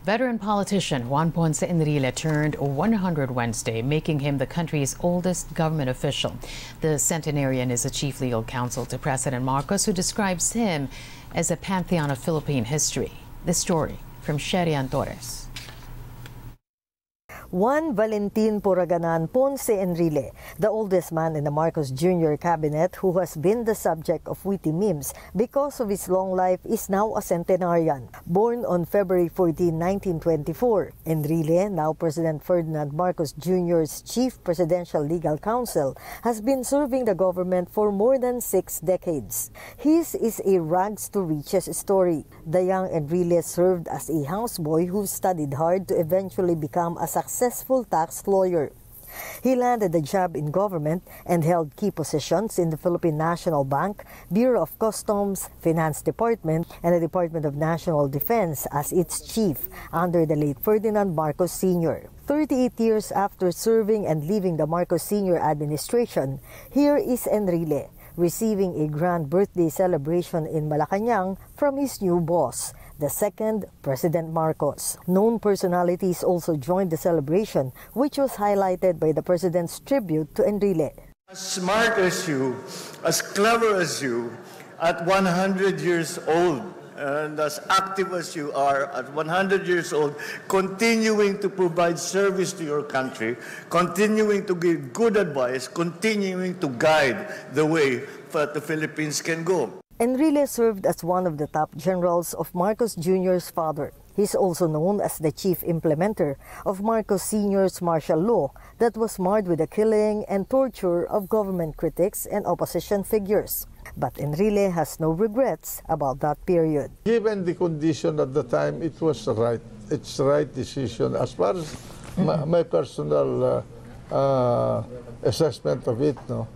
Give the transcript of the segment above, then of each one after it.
Veteran politician Juan Ponce Enrile turned 100 Wednesday, making him the country's oldest government official. The centenarian is a chief legal counsel to President Marcos, who describes him as a pantheon of Philippine history. This story from Sherian Torres. Juan Valentin Puraganan Ponce Enrile, the oldest man in the Marcos Jr. cabinet who has been the subject of witty memes because of his long life, is now a centenarian. Born on February 14, 1924, Enrile, now President Ferdinand Marcos Jr.'s chief presidential legal counsel, has been serving the government for more than 6 decades. His is a rags to riches story. The young Enrile served as a houseboy who studied hard to eventually become a successful tax lawyer. He landed a job in government and held key positions in the Philippine National Bank, Bureau of Customs, Finance Department, and the Department of National Defense as its chief under the late Ferdinand Marcos Sr. 38 years after serving and leaving the Marcos Sr. administration, here is Enrile, receiving a grand birthday celebration in Malacanang from his new boss, the second President Marcos. Known personalities also joined the celebration, which was highlighted by the President's tribute to Enrile. As smart as you, as clever as you, at 100 years old, and as active as you are at 100 years old, continuing to provide service to your country, continuing to give good advice, continuing to guide the way that the Philippines can go. Enrile served as one of the top generals of Marcos Jr.'s father. He's also known as the chief implementer of Marcos Sr.'s martial law that was marred with the killing and torture of government critics and opposition figures. But Enrile has no regrets about that period. Given the condition at the time, it was right. It's the right decision. As far as my personal assessment of it, no.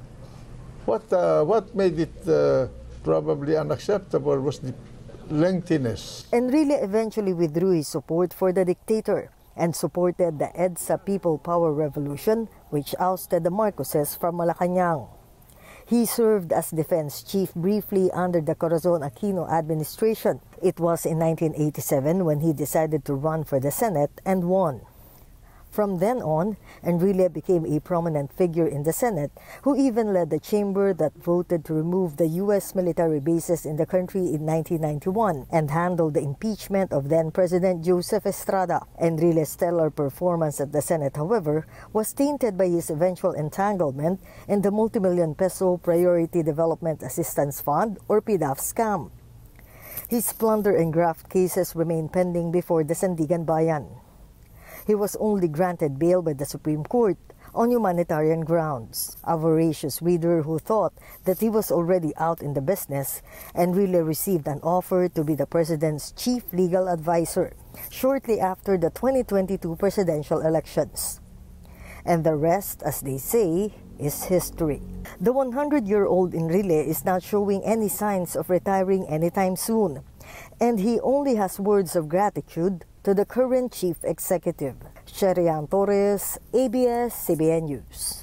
What made it probably unacceptable was the lengthiness. Enrile eventually withdrew his support for the dictator and supported the EDSA People Power Revolution, which ousted the Marcoses from Malacanang. He served as defense chief briefly under the Corazon Aquino administration. It was in 1987 when he decided to run for the Senate and won. From then on, Enrile became a prominent figure in the Senate, who even led the chamber that voted to remove the U.S. military bases in the country in 1991 and handled the impeachment of then-President Joseph Estrada. Enrile's stellar performance at the Senate, however, was tainted by his eventual entanglement in the multi-million peso Priority Development Assistance Fund, or PDAF scam. His plunder and graft cases remain pending before the Sandigan Bayan. He was only granted bail by the Supreme Court on humanitarian grounds. A voracious reader who thought that he was already out in the business, Enrile received an offer to be the President's chief legal advisor shortly after the 2022 presidential elections. And the rest, as they say, is history. The 100-year-old Enrile is not showing any signs of retiring anytime soon, and he only has words of gratitude to the current chief executive. Sherian Torres, ABS-CBN News.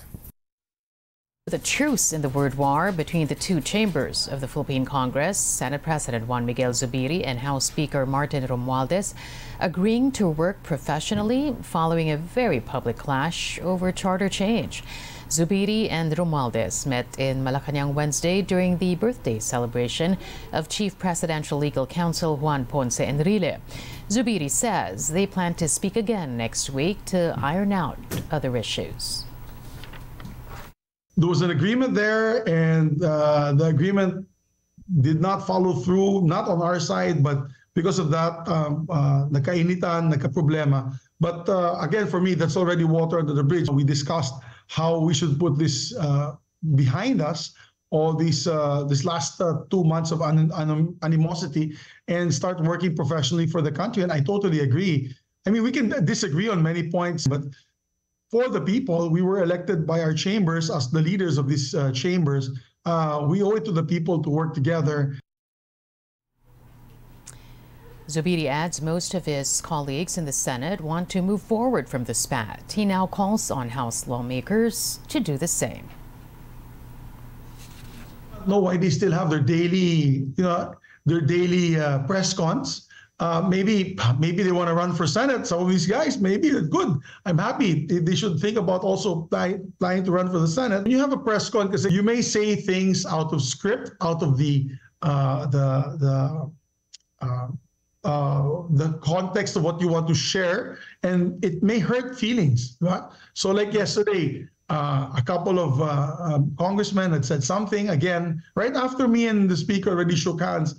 The truce in the word war between the two chambers of the Philippine Congress, Senate President Juan Miguel Zubiri and House Speaker Martin Romualdez agreeing to work professionally following a very public clash over charter change. Zubiri and Romualdez met in Malacanang Wednesday during the birthday celebration of Chief Presidential Legal Counsel Juan Ponce Enrile. Zubiri says they plan to speak again next week to iron out other issues. There was an agreement there, and the agreement did not follow through, not on our side, but because of that, nagkainitan, nagkaproblema. But again, for me, that's already water under the bridge. We discussed how we should put this behind us, all these this last 2 months of animosity, and start working professionally for the country. And I totally agree. I mean, we can disagree on many points, but for the people, we were elected by our chambers as the leaders of these chambers. We owe it to the people to work together. Zubiri adds most of his colleagues in the Senate want to move forward from the spat. He now calls on House lawmakers to do the same. No, why they still have their daily, press cons maybe they want to run for Senate. Some of these guys, maybe good. I'm happy. They should think about also planning to run for the Senate. When you have a press con, because you may say things out of script, out of the context of what you want to share, and it may hurt feelings. Right? So like yesterday, a couple of congressmen had said something, again, right after me and the speaker already shook hands.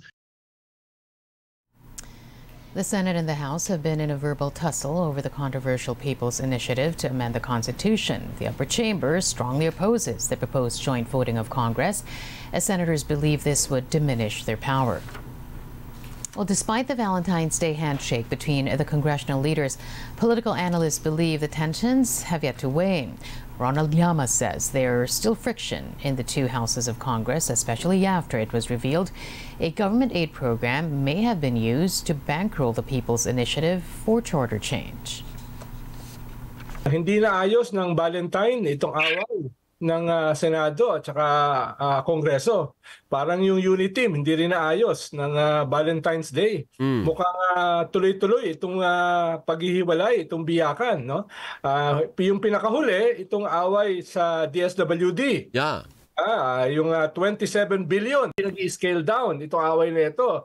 The Senate and the House have been in a verbal tussle over the controversial People's Initiative to amend the Constitution. The upper chamber strongly opposes the proposed joint voting of Congress, as senators believe this would diminish their power. Well, despite the Valentine's Day handshake between the congressional leaders, political analysts believe the tensions have yet to wane. Ronald Llamas says there's still friction in the two houses of Congress, especially after it was revealed a government aid program may have been used to bankroll the People's Initiative for charter change. Hindi na ayos ng Valentine itong away ng Senado at saka Kongreso. Parang yung unit team hindi rin naayos ng Valentine's Day. Mukhang tuloy-tuloy itong paghihiwalay, itong biyakan, no? Yung pinakahuli, itong away sa DSWD. Yeah. Yung 27 billion, nag-scale down itong away na ito.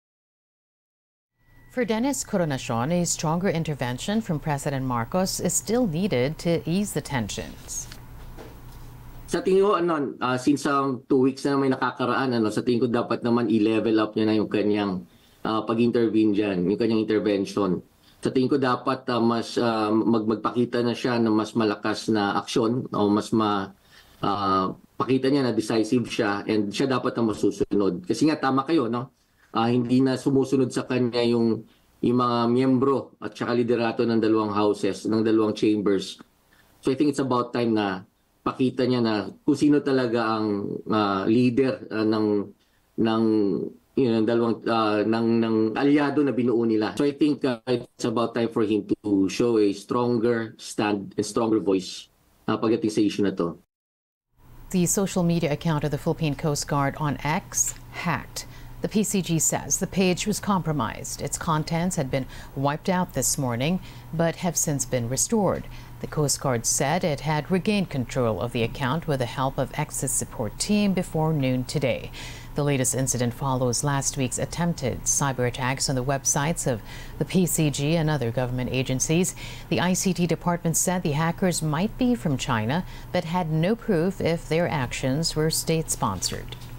For Dennis Coronacion, a stronger intervention from President Marcos is still needed to ease the tensions. Sa tingin ko, since 2 weeks na may nakakaraan, sa tingin ko dapat naman i-level up niya na yung kanyang pag-intervene dyan, yung kanyang intervention. Sa tingin ko dapat mas magpakita na siya ng mas malakas na aksyon o mas pakita niya na decisive siya and siya dapat na masusunod. Kasi nga tama kayo, no? Hindi na sumusunod sa kanya yung mga miyembro at saka liderato ng dalawang houses, ng dalawang chambers. So I think it's about time na pakita niya na kung sino talaga ang leader ng dalawang ng aliado na binuo nila. So I think it's about time for him to show a stronger stand and stronger voice pagdating sa issue na to. The social media account of the Philippine Coast Guard on X hacked. The PCG says the page was compromised. Its contents had been wiped out this morning, but have since been restored. The Coast Guard said it had regained control of the account with the help of X's support team before noon today. The latest incident follows last week's attempted cyber attacks on the websites of the PCG and other government agencies. The ICT department said the hackers might be from China, but had no proof if their actions were state-sponsored.